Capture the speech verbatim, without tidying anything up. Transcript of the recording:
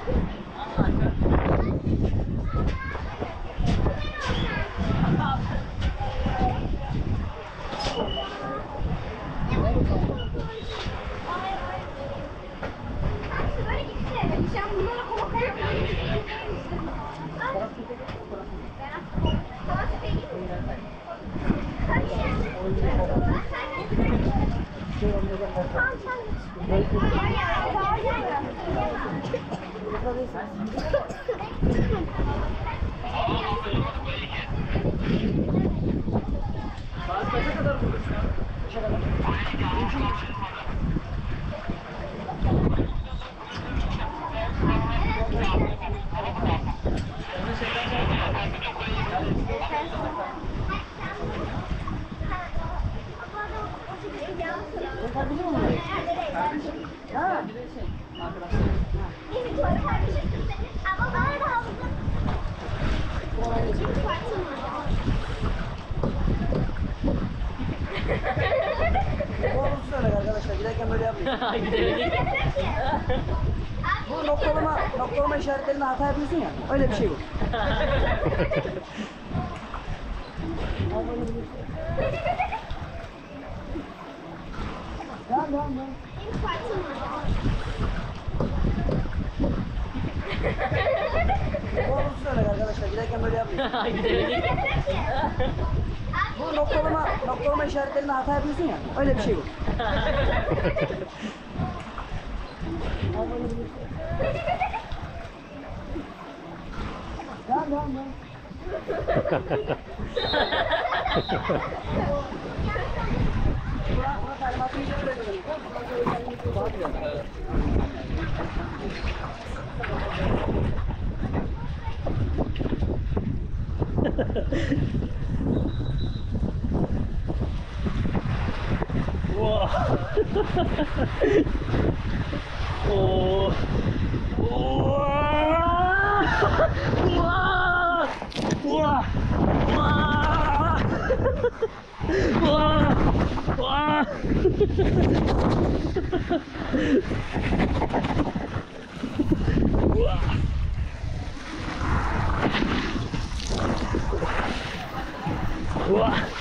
Arkadaşlar giderken böyle yapmayın. Bu noktalama, noktalama işaretlerinde hata yapıyorsun ya, öyle bir şey bu. Devam, devam, devam. Doğrusu söyle arkadaşlar, giderken böyle yapmayın. Bu noktalama, noktalama işaretlerinde hata yapıyorsun ya, öyle bir şey bu. Devam, devam, devam. Buna talimatını şöyle verelim. Wow. Oh. Wow. Wow. Wow. Wow. Wow. Wow. Wow.